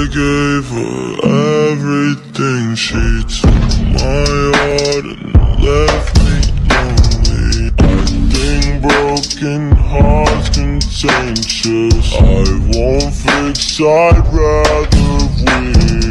gave her everything. She took my heart and left me lonely. I think broken hearts contagious. I won't fix, I'd rather win.